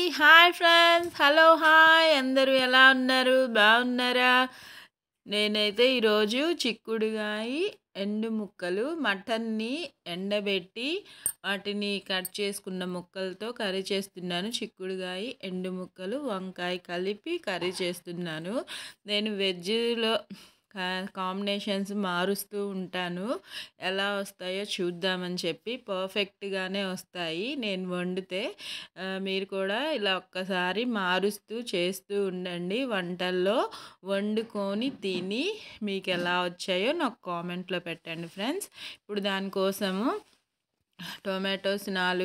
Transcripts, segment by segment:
Hi friends. Hello, hi. అందరూ ఎలా ఉన్నారు? బాగున్నారా? నేనైతే ఈరోజు చిక్కుడుగాయి, ఎండు ముక్కలు, మటన్ని ఎండబెట్టి వాటిని కట్ చేసుకున్న ముక్కలతో కర్రీ చేస్తున్నాను. చిక్కుడుగాయి, ఎండు ముక్కలు, వంకాయ కలిపి కర్రీ చేస్తున్నాను. నేను వెజ్లో కాంబినేషన్స్ మారుస్తూ ఉంటాను. ఎలా వస్తాయో చూద్దామని చెప్పి. పర్ఫెక్ట్గానే వస్తాయి నేను వండితే. మీరు కూడా ఇలా ఒక్కసారి మారుస్తూ చేస్తూ ఉండండి వంటల్లో. వండుకొని తిని మీకు ఎలా వచ్చాయో నాకు కామెంట్లో పెట్టండి ఫ్రెండ్స్. ఇప్పుడు దానికోసము టొమాటోస్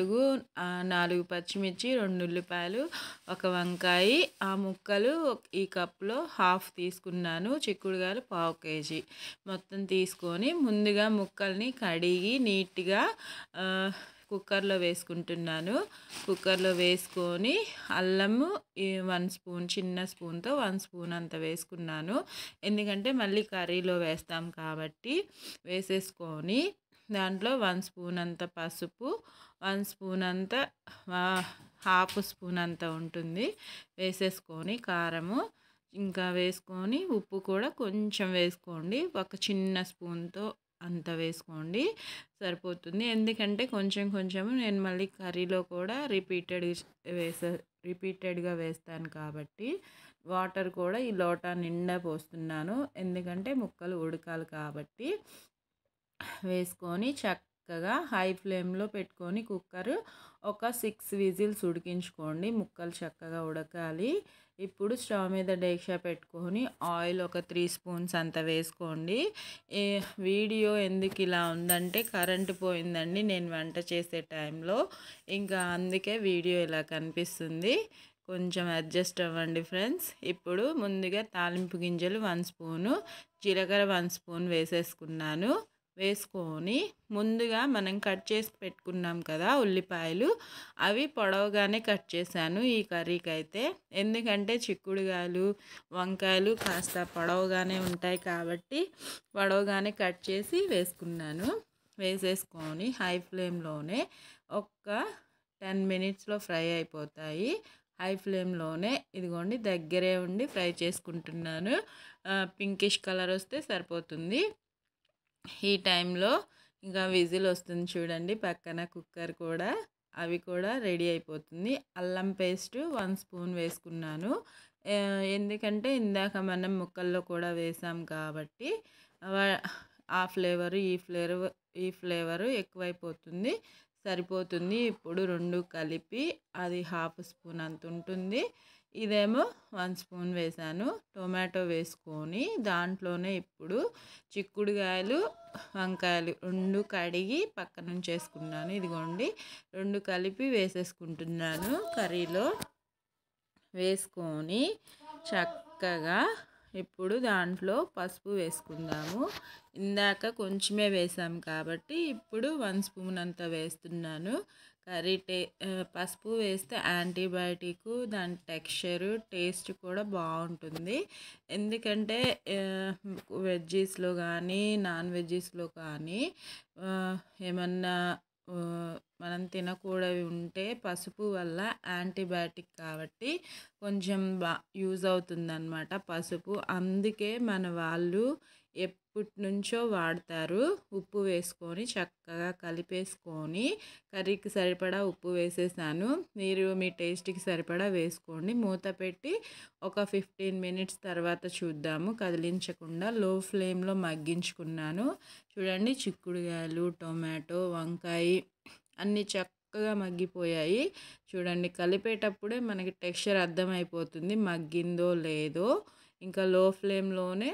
4 పచ్చిమిర్చి, 2 ఉల్లిపాయలు, 1 వంకాయ, ఆ ముక్కలు ఈ కప్లో హాఫ్ తీసుకున్నాను. చిక్కుడుగాయలు 1/2 కేజీ మొత్తం తీసుకొని ముందుగా ముక్కల్ని కడిగి నీట్గా కుక్కర్లో వేసుకుంటున్నాను. కుక్కర్లో వేసుకొని అల్లము 1 స్పూన్, చిన్న స్పూన్తో 1 స్పూన్ అంత వేసుకున్నాను. ఎందుకంటే మళ్ళీ కర్రీలో వేస్తాం కాబట్టి వేసేసుకొని దాంట్లో 1 స్పూన్ అంత పసుపు, 1 స్పూన్ అంత, హాఫ్ స్పూన్ అంత ఉంటుంది వేసేసుకొని, కారము ఇంకా వేసుకొని, ఉప్పు కూడా కొంచెం వేసుకోండి. ఒక చిన్న స్పూన్తో అంత వేసుకోండి సరిపోతుంది. ఎందుకంటే కొంచెం కొంచెము నేను మళ్ళీ కర్రీలో కూడా రిపీటెడ్గా వేస్తాను కాబట్టి వాటర్ కూడా ఈ లోటా నిండా పోస్తున్నాను. ఎందుకంటే ముక్కలు ఉడకాలి కాబట్టి. వేసుకొని చక్కగా హై ఫ్లేమ్లో పెట్టుకొని కుక్కర్ ఒక 6 విజిల్స్ ఉడికించుకోండి. ముక్కలు చక్కగా ఉడకాలి. ఇప్పుడు స్టవ్ మీద డేక్షా పెట్టుకొని ఆయిల్ ఒక 3 స్పూన్స్ అంత వేసుకోండి. వీడియో ఎందుకు ఇలా ఉందంటే కరెంటు పోయిందండి నేను వంట చేసే టైంలో. ఇంకా అందుకే వీడియో ఇలా కనిపిస్తుంది. కొంచెం అడ్జస్ట్ అవ్వండి ఫ్రెండ్స్. ఇప్పుడు ముందుగా తాలింపు గింజలు 1 స్పూను, జీలకర్ర 1 స్పూన్ వేసేసుకున్నాను. వేసుకొని ముందుగా మనం కట్ చేసి పెట్టుకున్నాం కదా ఉల్లిపాయలు, అవి పొడవుగానే కట్ చేశాను ఈ కర్రీకి అయితే. ఎందుకంటే చిక్కుడుగాయలు, వంకాయలు కాస్త పొడవుగానే ఉంటాయి కాబట్టి పొడవుగానే కట్ చేసి వేసుకున్నాను. వేసేసుకొని హై ఫ్లేమ్లోనే ఒక 10 మినిట్స్లో ఫ్రై అయిపోతాయి. హై ఫ్లేమ్లోనే ఇదిగోండి దగ్గరే ఉండి ఫ్రై చేసుకుంటున్నాను. పింకిష్ కలర్ వస్తే సరిపోతుంది. ఈ టైంలో ఇంకా విజిల్ వస్తుంది చూడండి పక్కన కుక్కర్ కూడా, అవి కూడా రెడీ అయిపోతుంది. అల్లం పేస్ట్ 1 స్పూన్ వేసుకున్నాను. ఎందుకంటే ఇందాక మనం ముక్కల్లో కూడా వేసాం కాబట్టి ఆ ఫ్లేవరు ఈ ఫ్లేవరు ఎక్కువైపోతుంది, సరిపోతుంది. ఇప్పుడు 2 కలిపి అది హాఫ్ స్పూన్ అంత ఉంటుంది. ఇదేమో 1 స్పూన్ వేసాను. టొమాటో వేసుకొని దాంట్లోనే ఇప్పుడు చిక్కుడుగాయలు, వంకాయలు 2 కడిగి పక్కన ఉంచేసుకున్నాను. ఇదిగోండి 2 కలిపి వేసేసుకుంటున్నాను. కర్రీలో వేసుకొని చక్కగా ఇప్పుడు దాంట్లో పసుపు వేసుకుందాము. ఇందాక కొంచెమే వేసాం కాబట్టి ఇప్పుడు 1 స్పూన్ అంత వేస్తున్నాను. పసుపు వేస్తే యాంటీబయాటిక్, దాని టెక్స్చరు టేస్ట్ కూడా బాగుంటుంది. ఎందుకంటే వెజ్జీస్లో కానీ నాన్ వెజ్జీస్లో కానీ ఏమన్నా మనం తినకూడవి ఉంటే పసుపు వల్ల యాంటీబయాటిక్ కాబట్టి కొంచెం యూజ్ అవుతుందన్నమాట పసుపు. అందుకే మన వాళ్ళు ఎప్పటి నుంచో వాడతారు. ఉప్పు వేసుకొని చక్కగా కలిపేసుకొని కర్రీకి సరిపడా ఉప్పు వేసేసాను. మీరు మీ టేస్ట్కి సరిపడా వేసుకోండి. మూత పెట్టి ఒక 15 మినిట్స్ తర్వాత చూద్దాము. కదిలించకుండా లో ఫ్లేమ్లో మగ్గించుకున్నాను. చూడండి చిక్కుడుగాయలు, టొమాటో, వంకాయ అన్నీ చక్కగా మగ్గిపోయాయి. చూడండి కలిపేటప్పుడే మనకి టెక్స్చర్ అర్థమైపోతుంది మగ్గిందో లేదో. ఇంకా లో ఫ్లేమ్లోనే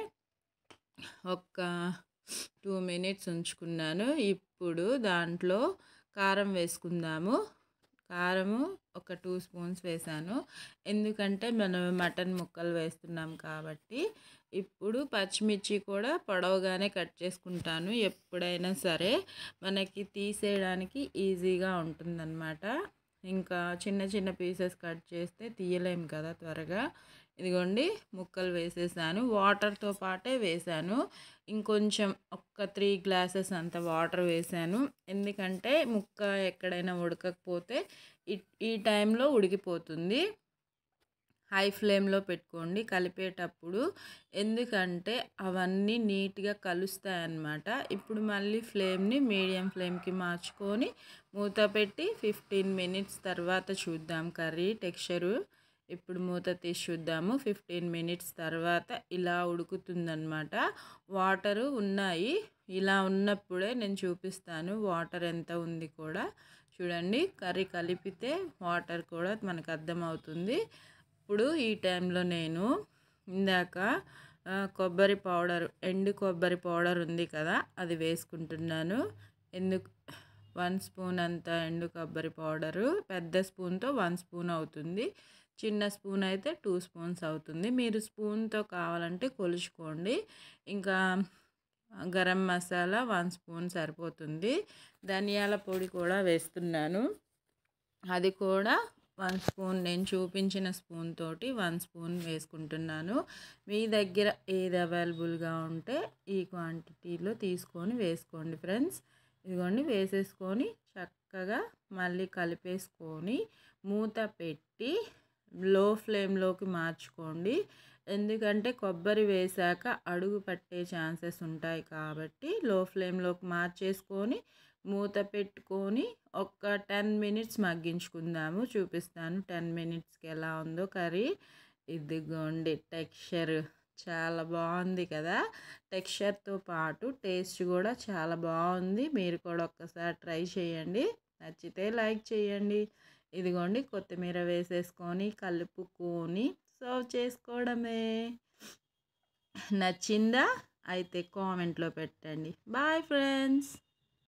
ఒక 2 మినిట్స్ ఉంచుకున్నాను. ఇప్పుడు దాంట్లో కారం వేసుకుందాము. కారము ఒక 2 స్పూన్స్ వేసాను. ఎందుకంటే మనం మటన్ ముక్కలు వేస్తున్నాం కాబట్టి. ఇప్పుడు పచ్చిమిర్చి కూడా పొడవుగానే కట్ చేసుకుంటాను. ఎప్పుడైనా సరే మనకి తీసేయడానికి ఈజీగా ఉంటుందన్నమాట. ఇంకా చిన్న చిన్న పీసెస్ కట్ చేస్తే తీయలేము కదా త్వరగా. ఇదిగోండి ముక్కలు వేసేసాను. వాటర్తో పాటే వేసాను. ఇంకొంచెం ఒక 3 గ్లాసెస్ అంత వాటర్ వేసాను. ఎందుకంటే ముక్క ఎక్కడైనా ఉడకకపోతే ఈ టైంలో ఉడికిపోతుంది. హై ఫ్లేమ్లో పెట్టుకోండి కలిపేటప్పుడు, ఎందుకంటే అవన్నీ నీట్గా కలుస్తాయన్నమాట. ఇప్పుడు మళ్ళీ ఫ్లేమ్ని మీడియం ఫ్లేమ్కి మార్చుకొని మూత పెట్టి 15 మినిట్స్ తర్వాత చూద్దాం కర్రీ టెక్స్చరు. ఇప్పుడు మూత తీసి చూద్దాము. 15 మినిట్స్ తర్వాత ఇలా ఉడుకుతుందన్నమాట. వాటరు ఉన్నాయి. ఇలా ఉన్నప్పుడే నేను చూపిస్తాను వాటర్ ఎంత ఉంది కూడా. చూడండి, కర్రీ కలిపితే వాటర్ కూడా మనకు అర్థమవుతుంది. ఇప్పుడు ఈ టైంలో నేను ఇందాక కొబ్బరి పౌడర్, ఎండు కొబ్బరి పౌడర్ ఉంది కదా, అది వేసుకుంటున్నాను. 1 స్పూన్ అంత ఎండు కొబ్బరి పౌడరు, పెద్ద స్పూన్తో 1 స్పూన్ అవుతుంది, చిన్న స్పూన్ అయితే 2 స్పూన్స్ అవుతుంది. మీరు స్పూన్తో కావాలంటే కొలుచుకోండి. ఇంకా గరం మసాలా 1 స్పూన్ సరిపోతుంది. ధనియాల పొడి కూడా వేస్తున్నాను, అది కూడా 1 స్పూన్, నేను చూపించిన స్పూన్ తోటి 1 స్పూన్ వేసుకుంటున్నాను. మీ దగ్గర ఏది అవైలబుల్గా ఉంటే ఈ క్వాంటిటీలో తీసుకొని వేసుకోండి ఫ్రెండ్స్. ఇదిగోండి, వేసేసుకొని చక్కగా మళ్ళీ కలిపేసుకొని మూత పెట్టి లో ఫ్లేమ్లోకి మార్చుకోండి. ఎందుకంటే కొబ్బరి వేసాక అడుగు పట్టే ఛాన్సెస్ ఉంటాయి కాబట్టి లో ఫ్లేమ్లోకి మార్చేసుకొని మూత పెట్టుకొని ఒక 10 మినిట్స్ మగ్గించుకుందాము. చూపిస్తాను 10 మినిట్స్కి ఎలా ఉందో కర్రీ. ఇదిగోండి, టెక్స్చర్ చాలా బాగుంది కదా. టెక్స్చర్తో పాటు టేస్ట్ కూడా చాలా బాగుంది. మీరు కూడా ఒక్కసారి ట్రై చేయండి, నచ్చితే లైక్ చేయండి. ఇదిగోండి, కొత్తిమీర వేసేసుకొని కలుపుకొని సర్వ్ చేసుకోవడమే. నచ్చిందా? అయితే కామెంట్లో పెట్టండి. Bye friends.